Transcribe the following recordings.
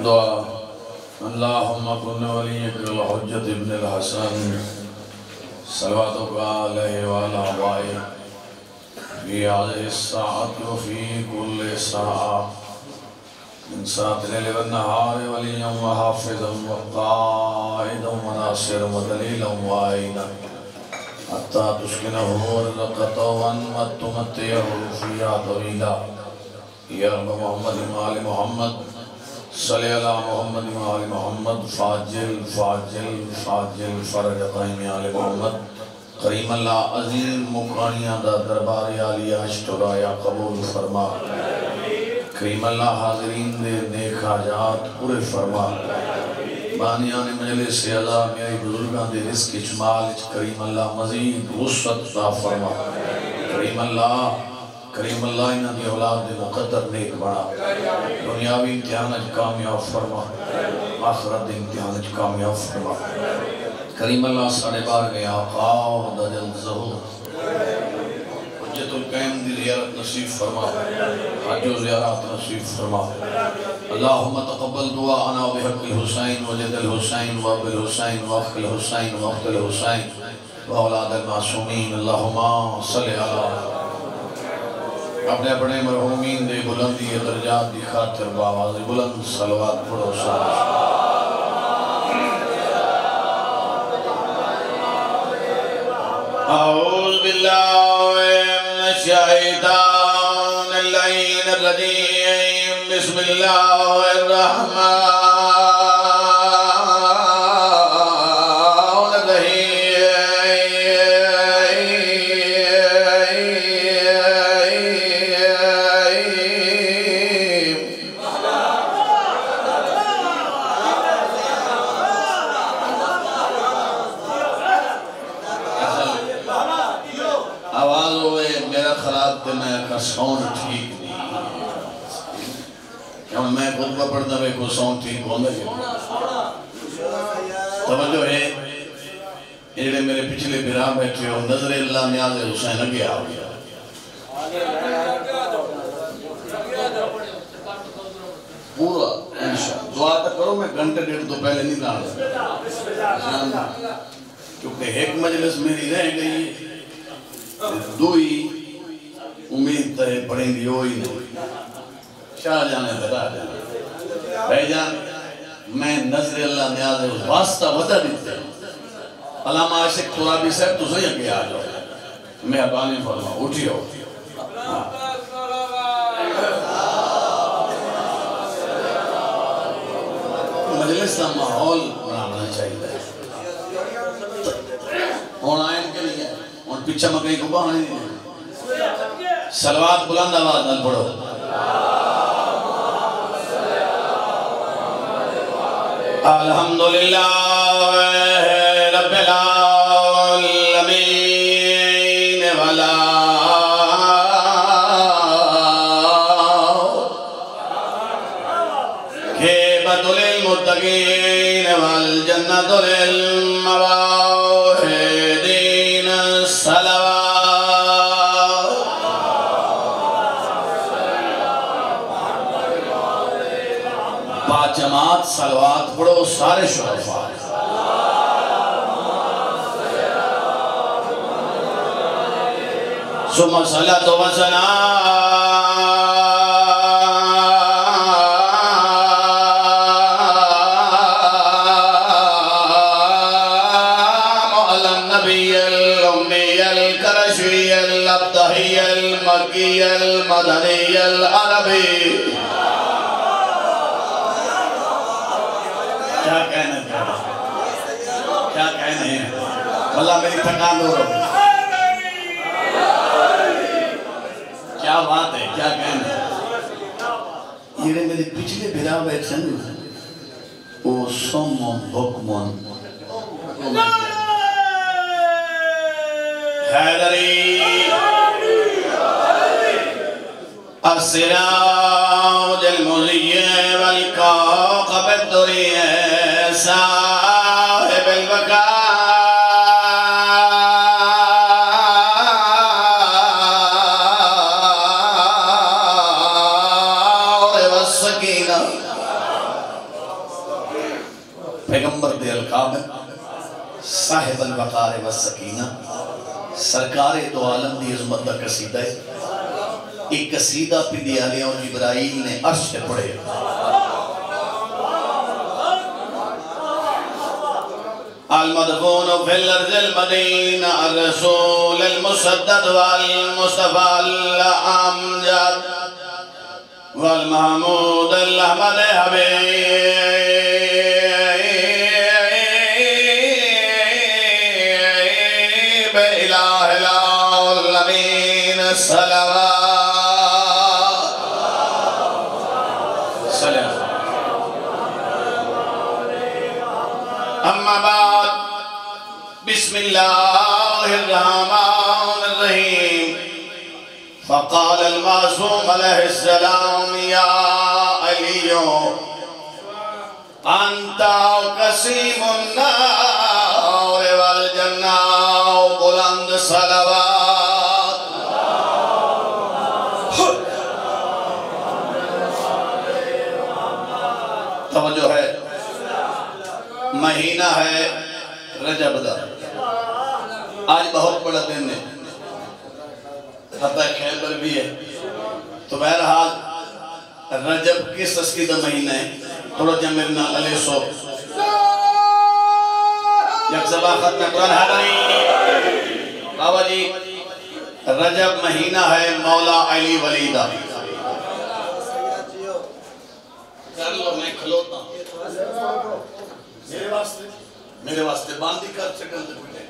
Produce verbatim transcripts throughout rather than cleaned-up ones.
دعا اللہم کن ولیک الحجت ابن الحسن صلواتک علیہ وعلا آبائی فی هذه الساعة وفي كل ساعة من ساعة الليل والنهار وليا وحافظا وقائدا وناصرا ودليلا وعينا حتى تسكنه ورزقك طوعا وتمتعه فيها طويلا يا رب محمد وآل محمد صلی اللہ محمد وآل محمد فاجل فاجل فاجل فرج قائم آل محمد کریم اللہ عظیم مقرانیاں دا دربار عالیہ اشترایا قبول فرما کریم اللہ حاضرین دے نیک حاجات پورے فرما بانیان مجلس سے عذا میائی بزرگان دے رزق اجمال کریم اللہ مزید وسط عطا فرما کریم اللہ کریم اللہ انہاں دی اولاد دے مقدر نیک بنا دنیاوی امتحانت کامیاب فرما آخرت امتحانت کامیاب فرما کریم اللہ ساڑھے بار گئے آقا و دجل ظہور حجت القیم دی زیارت نصیب فرما حج و زیارات نصیب فرما اللہم تقبل دعانا بحق الحسین و جد الحسین و اب الحسین و اخ الحسین و اخت الحسین و اولاد المعصومین اللہم صلی اللہ اپنے اپنے مرحومین دے بلندی درجات دی خاطر باواز بلند صلوات پڑھو صلوات اعوذ باللہ من الشیطان اللعین الرجیم بسم اللہ الرحمن سون ٹھیک نہیں کیوں میں خطبہ پڑھتا ہے کو سون ٹھیک ہونا ہے توجہ ہے یہ میرے پچھلے برا بیٹھے ہو نظر اللہ نیاز حسین اگے آ گیا پورا انشاء دعا تک کرو میں گھنٹے ڈیڑھ تو پہلے نہیں لانا کیونکہ ایک مجلس میری رہ گئی دوئی امید ترے پڑھیں گی ہوئی نہیں شاہ جانے بتا جانے بھائی جان میں نظر اللہ نیاز واسطہ وطا دیتے علامہ عاشق ترابی صاحب تو صحیح اگے آ جاؤ میں ابانی فرما اٹھی ہو مجلس کا ماحول بنانا چاہیے اور آئین کے لیے اور پیچھا مکئی کو بہانے نہیں صلوات بلند آواز نل پڑھو الحمدللہ رب العالمین والا خیبت للمتقین والجنت للمواحدین الصلوات جماعت صلوات پڑھو سارے شرفاء ثم صلاة و سلام علی النبی الامی القرشی الابتحی المکی المدنی العربی کیا کہنے ہیں کیا کہنے ہیں اللہ میری تھکان دو رہو کیا بات ہے کیا کہنے ہیں یہ میرے پچھلے بھرا بیٹھے ہیں او سمم حکمن حیدری السراج المضیع والکاقب الدریع صاحب الوقار والسکینہ صاحب الوقار والسکینہ سرکار دو عالم دی عظمت دا قصیدہ ہے ایک قصیدہ پندی علیہ جبرائیل نے عرش سے پڑھے المدفون فی الارض المدینہ الرسول المسدد والمصطفى الامجد والمحمود الاحمد حبیب الہ العالمین صلوات سلام اما بعد بسم اللہ الرحمن الرحیم فقال المعصوم علیہ السلام یا علیو انت قسیم النار والجنہ بلند صلوات توجہ ہے مہینہ ہے رجب دا آج بہت بڑا دن ہے حتیٰ خیبر بھی ہے تو بہرحال رجب کس تسکیدہ مہینہ ہے تھوڑا جمعنا علیہ سو یک زبا ختم قرآن حضری بابا جی رجب مہینہ ہے مولا علی ولیدہ کر لو میں کھلوتا ہوں میرے واسطے میرے واسطے باندھی کر چکل دے کوئی نہیں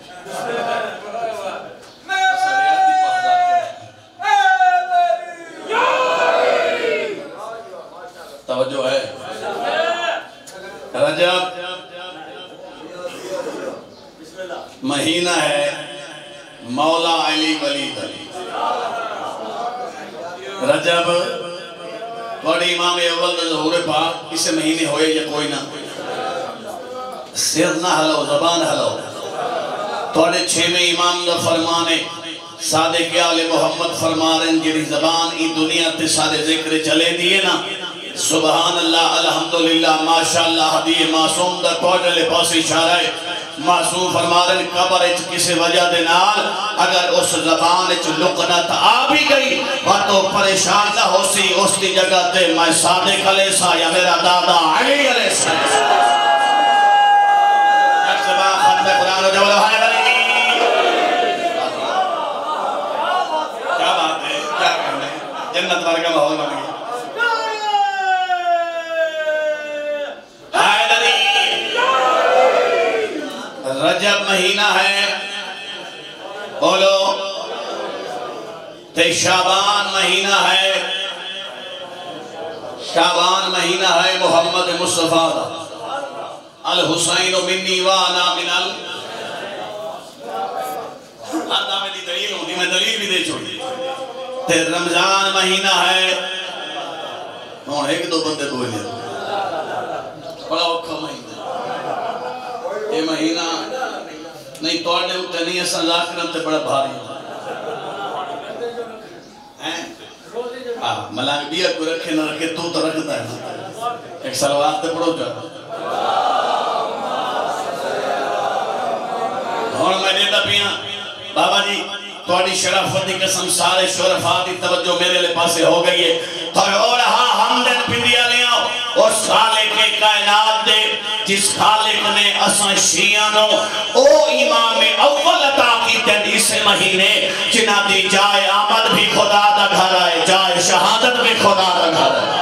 توجہ ہے رجب مہینہ ہے مولا علی ولید علی رجب بڑی امام اول ظہور پاک اسے مہینے ہوئے یا کوئی نہ سر نہ ہلو زبان ہلو توڑے چھے میں امام دا فرمانے صادق آل محمد فرما رہے ہیں جنہی زبان ای دنیا تے سارے ذکر چلے دیئے نا سبحان اللہ الحمدللہ ماشاءاللہ حدیع معصوم دا کوجلے پاس اشارہ ہے معصوم فرما رہے ہیں قبر اچھ کسی وجہ دینال اگر اس زبان اچھ لقنت آ بھی گئی تو پریشان نہ ہو سی اس کی جگہ تے میں صادق علیہ السلام یا میرا دادا علی علیہ السلام ایک زبان ختم قرآن و جولہ ہے کیا بات ہے کیا کہنے جنت وارگا ماحول بن گیا رجب مہینہ ہے بولو تے شعبان مہینہ ہے شعبان مہینہ ہے محمد مصطفیٰ الحسین منی وانا من ال آدھا میں دی دلیل ہوتی میں دلیل بھی دے چھوڑی تے رمضان مہینہ ہے ہاں ایک دو بندے بولے بڑا اوکھا مہینہ یہ مہینہ نہیں توڑنے ہوتے نہیں ایسا لاکرم تے بڑا بھاری ملانگ بیا کو رکھے نہ رکھے تو تو رکھتا ہے ایک سلوات تے پڑھو جا اور میں دیتا پیا بابا جی توڑی شرافتی قسم سارے شرفاتی توجہ میرے لے پاسے ہو گئی ہے تو اور ہاں حمدن پندیا لے آؤ اور خالق کے کائنات دے جس خالق نے اساں شیعانوں او امام اول عطا کی تیس مہینے جنہ دی جائے آمد بھی خدا دا گھر آئے جائے شہادت بھی خدا دا گھر آئے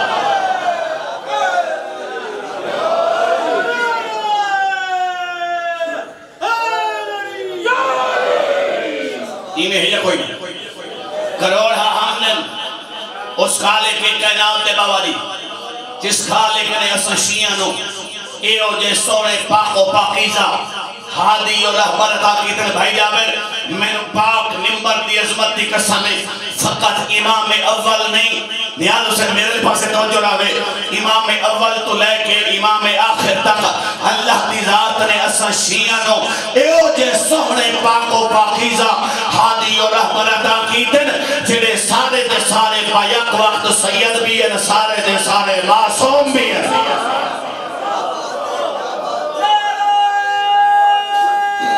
میں ہے یا کوئی نہیں کروڑ ہاں حمدن اس خالق کے کائنات دے باواری جس خالق نے اساں شیعانوں ایو جے سوڑے پاک و پاکیزہ حادی اور رہبر عطا کی تن بھائی جابر میں پاک نمبر دی عظمت دی قسمیں فقط امام اول نہیں نیاز حسین میرے پاس توجہ راوے امام اول تو لے کے امام آخر تک اللہ دی ذات نے اساں شیعانوں ایو جے سوڑے پاک و پاکیزہ حادی اور رہبر عطا کی تن جنہیں سارے دے سارے باید وقت سید بھی ہیں سارے دے سارے معصوم بھی ہیں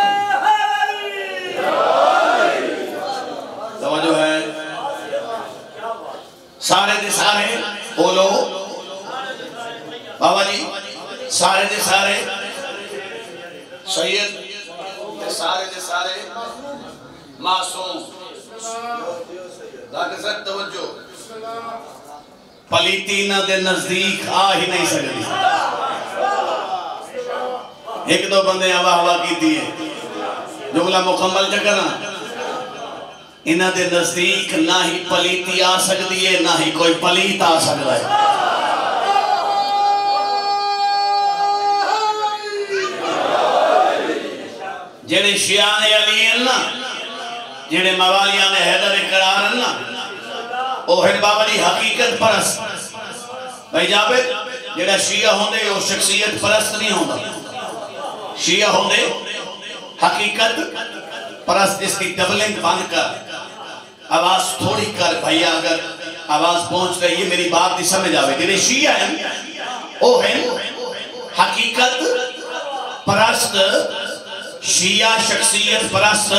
سارے دے سارے معصوم ذاکر صاحب توجہ پلیتی نہ دے نزدیک آ ہی نہیں سکتی ایک دو بندے ہوا ہوا کی دیئے جملہ مکمل چکرنا انہ دے نزدیک نہ ہی پلیتی آ سکتی ہے نہ ہی کوئی پلیت آ سکتا ہے جنہیں شیعان علی ہیں جنہیں موالیان حیدر اقرار ہیں اوہن بابا دی حقیقت پرست بھائی جابت جنہیں شیعہ ہوندے وہ شخصیت پرست نہیں ہوندہ شیعہ ہوندے حقیقت پرست اس کی ڈبلنگ بند کر آواز تھوڑی کر بھائیہ اگر آواز پہنچ رہی ہے میری بات نہیں سمجھ آوے جنہیں شیعہ ہیں اوہن حقیقت پرست شیعہ شخصیت پرست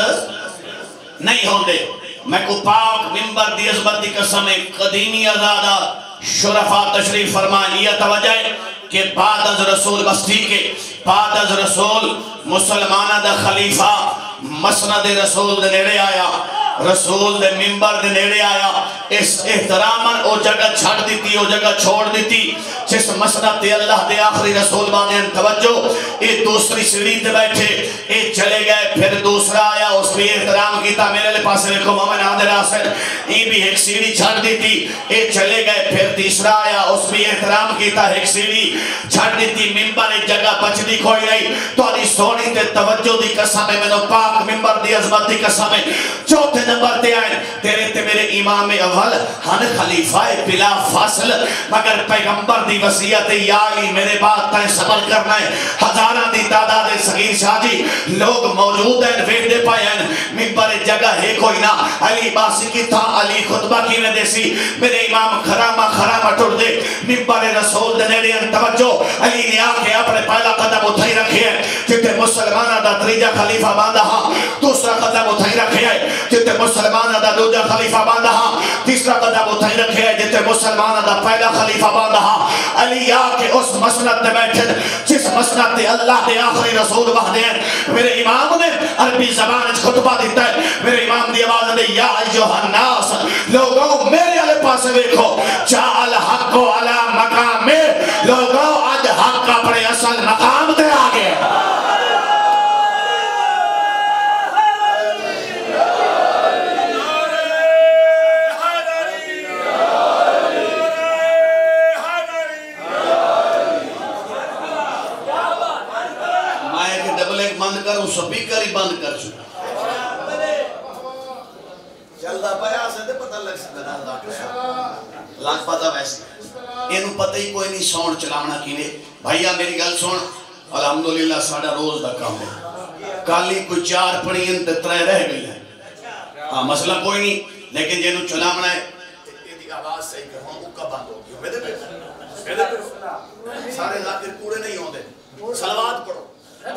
نہیں ہوندے میں کو پاک ممبر دی عظمت دی قسم قدیمی ازادہ شرفا تشریف فرمائیں یہ توجہ ہے کہ بعد از رسول بستی کے بعد از رسول مسلمانہ دا خلیفہ مسند رسول دے نیڑے آیا رسول دے ممبر دے نیڑے آیا اس احتراماً او جگہ چھڑ دیتی او جگہ چھوڑ دیتی جس مسند دے اللہ دے آخری رسول بانے توجہ اے دوسری سیڑھی دے بیٹھے اے چلے گئے پھر دوسرا آیا اس بھی احترام کیتا میرے لئے پاسے رکھو مومن آدھر آسر اے بھی ایک سیڑھی چھڑ دیتی اے چلے گئے پھر تیسرا آیا اس بھی احترام کیتا ایک سیڑھی چھڑ دیتی ممبر ایک جگہ بچ دی کوئی نہیں تو آدھی سونی تے توجہ دی قسم ہے میں نو پاک ممبر دی عظمت دی قسم ہے چوتھے نمبر تے آئے تیرے تے میرے امام اول ہن خلیفہ بلا فاصل مگر پیغمبر دی وصیت یا علی میرے بات تائیں صبر کرنا ہے ہزارہ دی تعداد صغیر شاہ جی لوگ موجود ہیں ویڈ دے پائے ہیں ممبر جگہ ہے کوئی نہ علی باسی کی تھا علی خطبہ کی میں دیسی میرے امام خرامہ خرامہ ٹوڑ دے ممبر رسول دے نیڑے ہیں توجہ علی نے آکے اپنے پہلا قدم اٹھائی رکھے ہیں جتے مسلمانہ دا تریجہ خلیفہ باندھا ہاں دوسرا قدم اٹھائی رکھے ہیں جتے مسلمانہ دا دوجہ خلیفہ باندھا ہاں تیسرا قدم اٹھائی رکھے ہیں جتے مسلمانہ دا پہلا خلیفہ باندھا ہاں علی آکے اس مسند دے بیٹھے جس مسند دے اللہ دے آخری رسول باندھے ہیں میرے امام نے عربی زبان خطبہ دیتا ہے میرے امام دی آواز نے یا ایوہ الناس لوگوں میرے علی پاس دیکھو جا الحق علی مقام میں لوگوں آج حق اپنے اصل مقام دے آگے سپیکر ہی بند کر چکا چلتا پایا سے دے پتہ لگ سکتا لگ پتہ ویسے اینو پتہ ہی کوئی نہیں سونڈ چلاونا کینے بھائیہ میری گل سون الحمدللہ ساڑھا روز دا کام ہے کالی کوئی چار پڑی ان تے ترے رہ گئی ہے ہاں مسئلہ کوئی نہیں لیکن جنو چلاونا ہے یہ دی آواز صحیح کر ہوں اوکا بند ہو گئی میدے پہ سارے ذاکر پورے نہیں ہوں دے صلوات پڑھو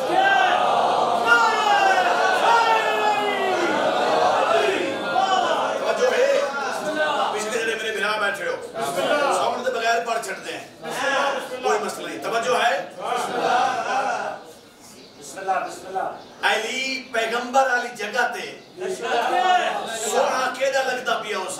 سوڑ دے بغیر پڑھ چھڑتے ہیں کوئی مسئلہ نہیں توجہ ہے علی پیغمبر علی جگہ تے سونا کیدہ لگتا پیا اسے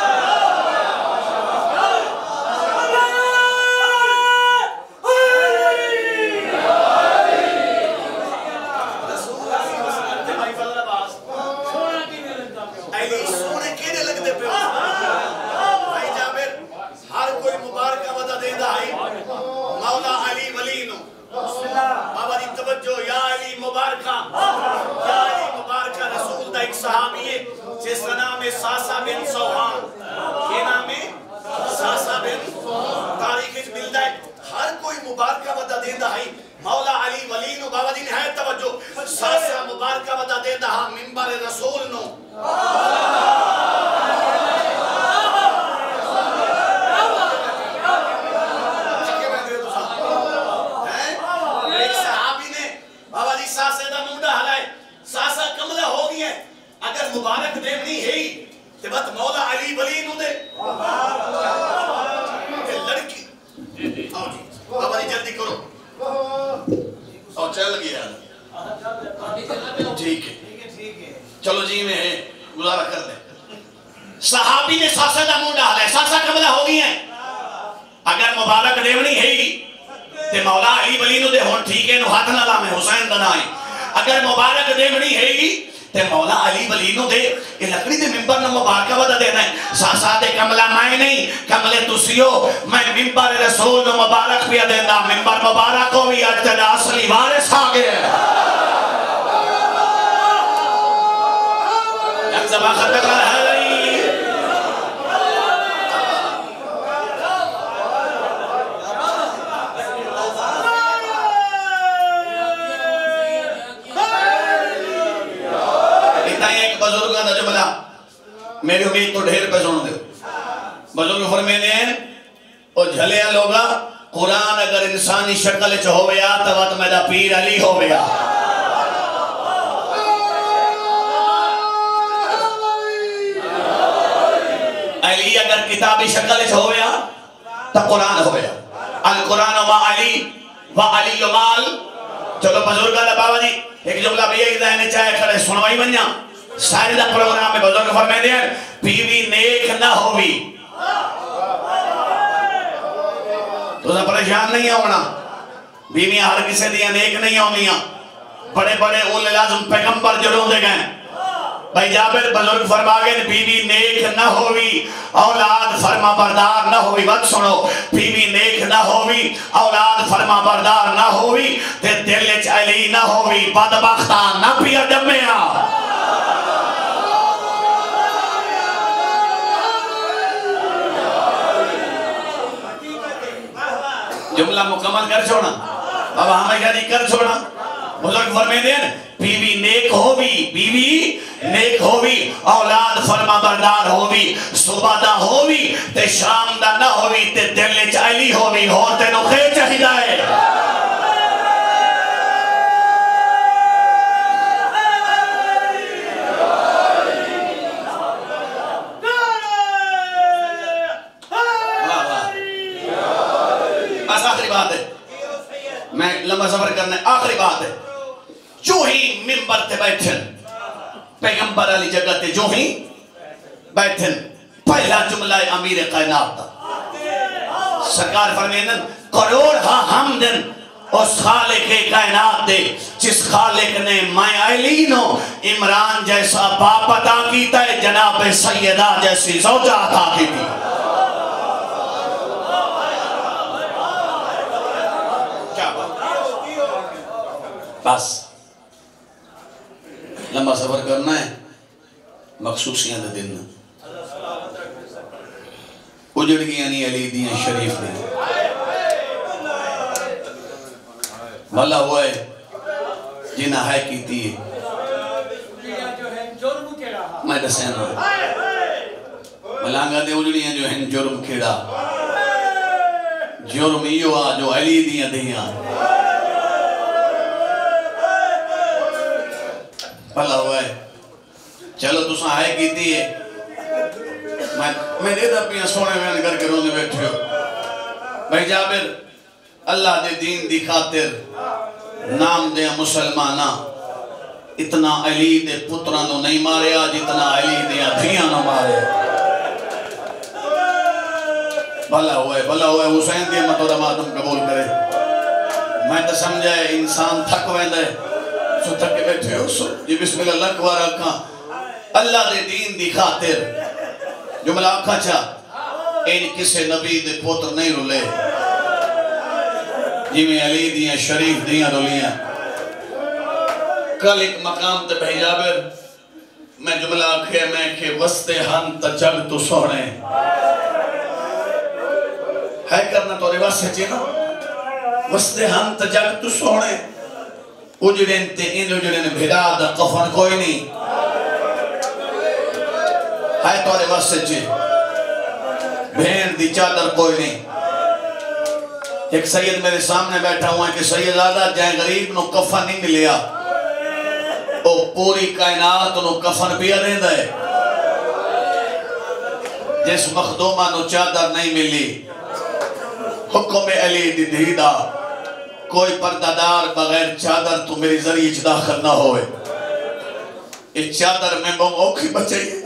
بابا دی توجہ یا علی مبارکہ یا علی مبارکہ رسول دا ایک صحابی ہے جس کا نام ہے ساسا بن سوحان یہ نام ہے ساسا بن تاریخ اس ملدہ ہے ہر کوئی مبارکہ ودا دیندہ ہے مولا علی ولی نو بابا دی نہایت توجہ ساسا مبارکہ ودا دیندہ ہے منبر رسول نو اگر مبارک دیونی ہے تو بات مولا علی ولی نو دے لڑکی آؤ جی بابا جی جلدی کرو اور چل گیا ٹھیک ہے چلو جی میں گزارا کر دیں صحابی نے ساسا دا منہ ڈالا ہے ساسا قبلہ ہو گئی ہیں اگر مبارک دیونی ہے ہی تے مولا علی ولی نو دے ہون ٹھیک ہے نو ہاتھ نہ لامے حسین بنائیں اگر مبارک دیونی ہے ہی تے مولا علی ولی نو دے یہ لکڑی دے ممبر نو مبارکہ ودا دینا ہے ساسا دے کملہ میں نہیں کملے تسیو میں ممبر رسول نو مبارک پیا دینا ممبر مبارک کو بھی اجتدہ اصلی وارث آگے یک زبان خطر ہے بزرگاں دا جملہ میری امید تو ڈھیر پہ سن دے بزرگ فرمینے ہیں او جھلیا لوگا قرآن اگر انسانی شکل چ ہو گیا تو میرا پیر علی ہو گیا علی اگر کتابی شکل چ ہو گیا تو قرآن ہو گیا القرآن و علی و علی و مال چلو بزرگاں دا بابا جی ایک جملہ بھی ایک ذہنے چاہے کھڑے سنوائی بنیا سارے دا پروگرام میں بزرگ فرمائے دیں بیوی نیک نہ ہوئی تو دا پریشان نہیں ہونا بیوی ہر کسے دیا نیک نہیں ہونیاں بڑے بڑے اول لازم پیغمبر جڑوں دے گئے بھائی جابر بزرگ فرما گئے بیوی نیک نہ ہوئی اولاد فرما بردار نہ ہوئی وقت سنو بیوی نیک نہ ہوئی اولاد فرما بردار نہ ہوئی تے دل علی نہ ہوئی بدبختہ نہ پیا جمعیاں جملہ مکمل کر چھوڑا بابا ہمیں یعنی کر چھوڑا بزرگ فرمائے دیں بیوی نیک ہوئی بیوی نیک ہوئی اولاد فرما بردار ہوئی صبح دا ہوئی تے شام دا نہ ہوئی تے دل چاہلی ہوئی ہوتے نو خیر چاہیدہ ہے آخری بات ہے میں لمبا سفر کرنا ہے آخری بات ہے جو ہی ممبر تے بیٹھن پیغمبر علی جگہ تے جو ہی بیٹھن پہلا جملہ امیر کائنات دا سرکار فرمینن کروڑ ہاں حمدن اس خالق کائنات دے جس خالق نے میں علینو عمران جیسا باپ عطا کیتا ہے جناب سیدہ جیسی زوجہ عطا کی تھی بس لمبا سفر کرنا ہے مخصوصیاں دے دن اجڑ گیا نہیں علی دیاں شریف نے بھلا ہوا ہے جنہ ہے کیتی ہے میں دسین ہوں ملانگا دے اجڑیاں جو ہیں جرم کھڑا جرم ایو آ جو علی دیاں دیاں بھلا ہوا ہے چلو تو ساں ہے کیتی ہے میں دے دا پیاں سونے میں کر کے رونے بیٹھے ہو بھائی جابر اللہ دے دین دی خاطر نام دے مسلمانہ اتنا علی دے پترانو نہیں مارے آج اتنا علی دے دھیانو مارے بھلا ہوا ہے بھلا ہوا ہے حسین دی امت اور اماتم قبول کرے میں تو سمجھائے انسان تھک ویندہ ہے سو تھکے بیٹھے ہو سو جی بسم اللہ لکھوا رکھا اللہ دے دین دی خاطر جملہ آکھا چاہ این کسے نبی دے پوتر نہیں رولے جی میں علی دیاں شریف دیاں رولیاں کل ایک مقام تے بھائی جابر میں جملہ آکھے میں کہ وستے ہم تجگ تو سوڑے ہے کرنا تو رواز سے چینا وستے ہم تجگ تو سوڑے اجڑیں تے ان اجڑیں بھیڑا دا قفن کوئی نہیں ہے توڑے بس سچے بھین دی چادر کوئی نہیں ایک سید میرے سامنے بیٹھا ہوا ہے کہ سید آدھا جائے غریب نو کفن نہیں ملیا او پوری کائنات نو کفن پیا دیں دے جس مخدومہ نو چادر نہیں ملی حکم علی دی دھیدہ کوئی پردہ دار بغیر چادر تو میری ذریعہ داخل نہ ہوئے یہ چادر میں بہت اوکھی بچائی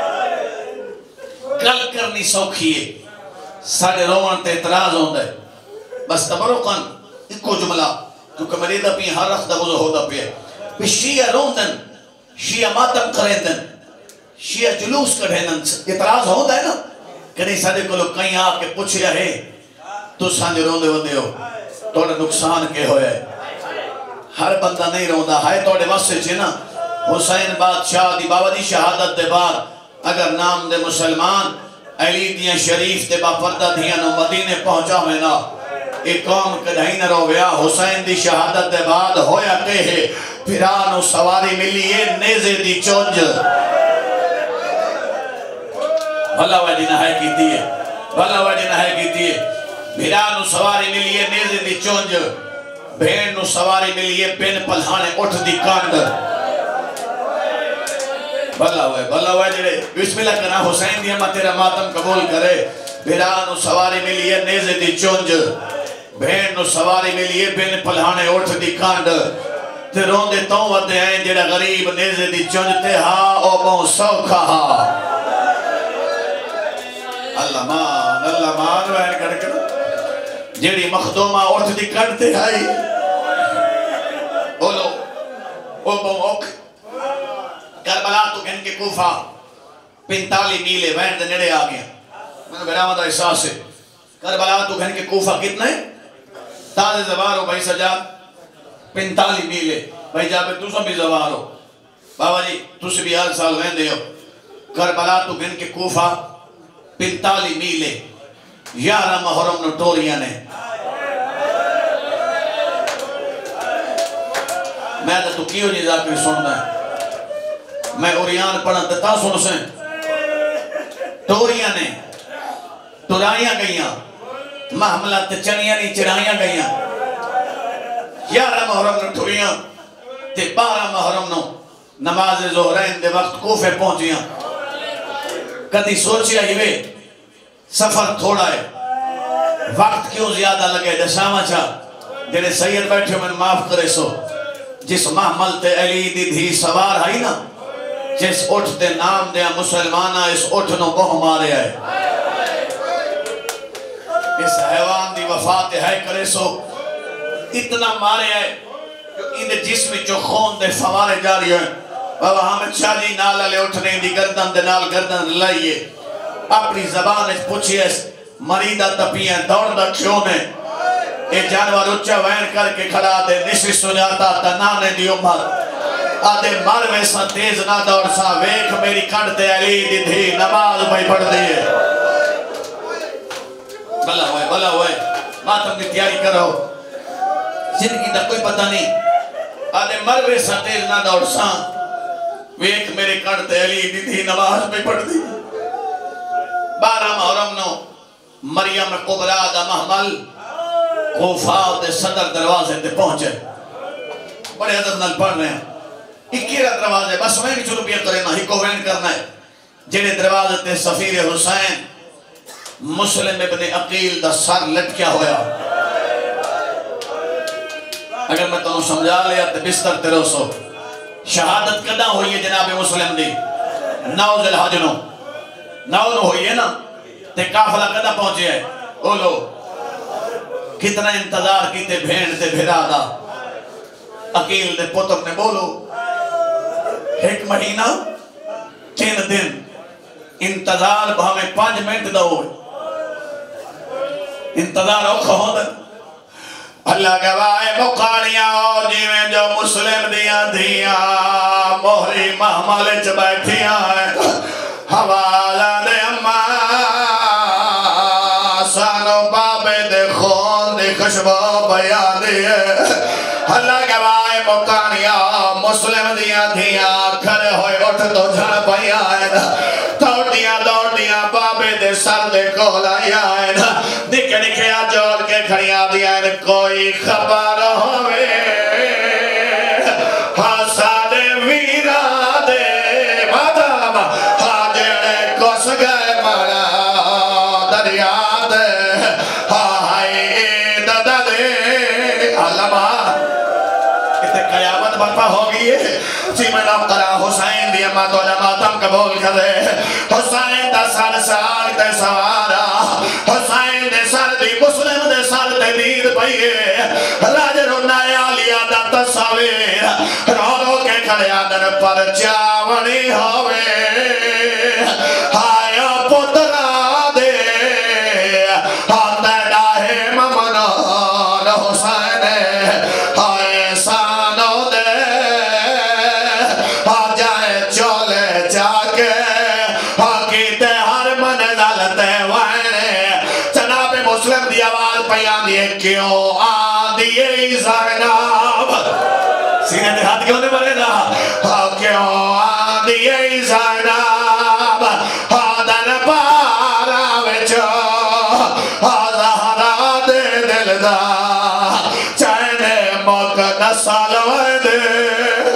گل کرنی سوکھی ہے ساڑھے روان تے اعتراض ہوندہ ہے بس تبرکن ایکو جملہ کیونکہ مریدہ پی ہر رخ دا وضو ہو دا پی ہے پی شیعہ روندن شیعہ ماتم کریندن شیعہ جلوس کڑھینن اعتراض ہوندہ ہے نا کہ نہیں ساڑھے کو لوگ کہیں آپ کے پوچھ رہے تو سانجے روندے ہوندے ہو توڑے نقصان کے ہوئے ہر بندہ نہیں روندہ ہے توڑے واسے چھنا حسین بادشاہ دی بابا دی شہادت دے بعد اگر نام دے مسلمان علی دیاں شریف دے با پردہ دیاں نو مدینے پہنچا میں نا ایک قوم کدھائی نہ رو گیا حسین دی شہادت دے بعد ہویا کہے پھرانو سواری ملی ہے نیزے دی چونج بھلا وجہ نہ ہے کیتی ہے بھلا وجہ نہ ہے کیتی ہے بھرانو سواری ملی ہے نیزے دی چونج بھین نو سواری ملی ہے پین پلہانے اٹھ دی کانڈ بھلا ہوئے بھلا ہوئے جڑے بسم اللہ کنا حسین دی ہمیں تیرا ماتم قبول کرے بھرانو سواری ملی ہے نیزے دی چونج بھین نو سواری ملی ہے پین پلہانے اٹھ دی کانڈ تے روندے توں ودے ہیں جڑا غریب نیزے دی چونج تے ہاں او بہن سوکھا ہاں اللہ مان اللہ مان وین کر کر جیڑی مخدومہ اٹھ دی کڑتے آئی بولو او بہن اوک کربلا تو گھن کے کوفہ پینتالی میلے وین دے نڑے آگیا میں نے بیرامہ دا احساس ہے کربلا تو گھن کے کوفہ کتنے تازے زوارو بھائی سجاد پینتالی میلے بھائی جابے تو سب بھی زوارو بابا جی تو سے بھی ہر سال وین دے ہو کربلا تو گھن کے کوفہ پینتالی میلے یارہ محرم نٹوریاں نے میں تو کیوں نہیں ذاکری سننا ہے میں اوریان پڑھن تتا سن سن ٹوریاں نے ٹورائیاں گئیاں محملہ تے چنیاں نہیں چڑھائیاں گئیاں یارہ محرم نو ٹوریاں تے بارہ محرم نو نماز زہرین دے وقت کوفے پہنچیاں کدی سوچیا ہی وے سفر تھوڑا ہے وقت کیوں زیادہ لگے دشاما چاہ جنہیں سید بیٹھے میں معاف کرے سو جس محمل تے علی دی دھی سوار آئی نا جس اٹھ تے نام دیا مسلمانہ اس اٹھ نو بہ مارے آئے اس حیوان دی وفات ہے کرے سو اتنا مارے آئے کہ ان جسم جو خون دے فوارے جاری ہیں بابا حامد شاہ جی نالا لے اٹھنے دی گردن دے نال گردن لائیے اپنی زبان اس پوچھئے مریدہ تپیاں دوڑ دا کیوں نے اے جانور اچھا وین کر کے کھڑا دے نشی سناتا تنانے دی عمر آدھے مروے سا تیز نہ دوڑ سا ویک میری کھڑتے علی دی دھی نماز بھائی پڑھ دیئے بلا ہوئے بلا ہوئے ماتم کی تیاری کرو زندگی دا کوئی پتہ نہیں آدھے مروے سا تیز نہ دوڑ سا ویک میرے کھڑتے علی دی دھی نماز بھائی پڑھ دیئے بارہ محرم نو مریم قبرہ دا محمل کوفہ دے صدر دروازے دے پہنچے بڑے عدد نال پڑھ رہے ہیں اکیرہ دروازے بس میں بھی چلو پیا کرنا ہی کو وین کرنا ہے جنہیں دروازے تے سفیر حسین مسلم ابن عقیل دا سر لٹکیا ہویا اگر میں تنہوں سمجھا لیا تے بستر تیرو سو شہادت کدہ ہوئی ہے جناب مسلم دی نو ذی الحج نو نو نو ہوئی ہے نا تے کافلہ کدہ پہنچے ہے بولو کتنا انتظار کیتے بھین تے بھیرا دا عقیل دے پتر نے بولو ایک مہینہ تین دن انتظار ہمیں پانچ منٹ دا ہوئے انتظار اوکھا ہو دا اللہ گواہ مقاڑیاں جیویں جو مسلم دیاں دیاں موہری محمل چ بیٹھیاں حوالہ دے اماں سانو بابے دے خون دے خشبو بیان دے اللہ گواہ مقاڑیاں مسلم دیاں دیاں کھڑے ہوئے اٹھ تو جھڑ بیان دوڑیاں دوڑیاں بابے دے سر دے کھولایا نکے نکے جوڑ کے کھڑیاں دیاں کوئی خبر ہوئے حسن ویرا دے مادام حاجر کس گئے مانا دریا دے ہائی دادا دے علماء اتنے قیامت برپا ہوگی ہے جی میں نام کرا حسین میری اماں تو ماتم قبول کرے حسین دا سر سار تے سوارا حسین دے سر دی مسلم دے سر تے دید پئیے راج رونایا لیا دا تصویر رو رو کے کھڑے آدن پر چاونی ہوئے آیا پترا دے آتے ڈاہے ممنان حسین آئے سانو دے آ جائے چولے جاکے آکیتے ہر منزلتے وائنے جناب مسلم دی آواز پیان دیئے کیوں آدھیے زینب سینے دے ہاتھ کیوں نے مرے دا کیوں آدھیے زینب آدھن پارا وچو آدھارا دے دل دا چینے موقع نسال ویدے